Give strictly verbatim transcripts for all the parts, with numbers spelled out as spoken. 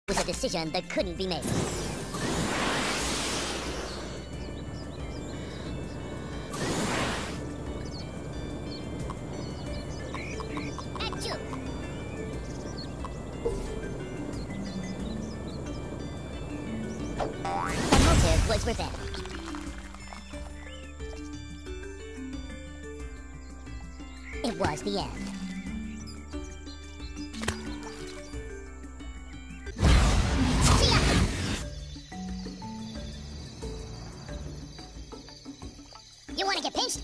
was a decision that couldn't be made. Achoo! The motive was revenge. It was the end. You want to get pinched?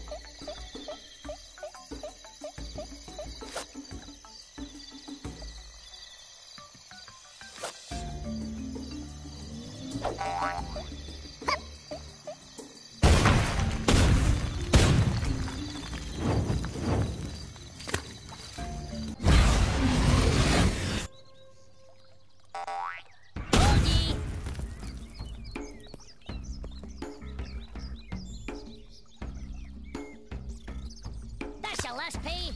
Last pay.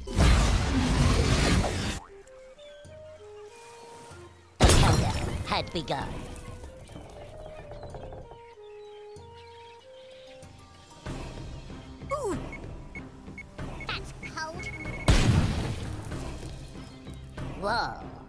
The countdown had begun. Ooh, that's cold. Whoa.